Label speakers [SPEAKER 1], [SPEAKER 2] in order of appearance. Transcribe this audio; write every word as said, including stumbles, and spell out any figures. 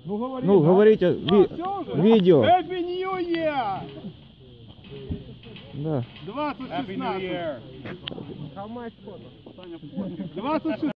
[SPEAKER 1] Ну, говори,
[SPEAKER 2] Ну,
[SPEAKER 1] да?
[SPEAKER 2] говорите, ви...
[SPEAKER 1] А, всё уже?
[SPEAKER 2] видео.
[SPEAKER 1] Happy New Year!
[SPEAKER 2] Да.
[SPEAKER 1] двадцать шестнадцать. How much photo? двадцать шестнадцать.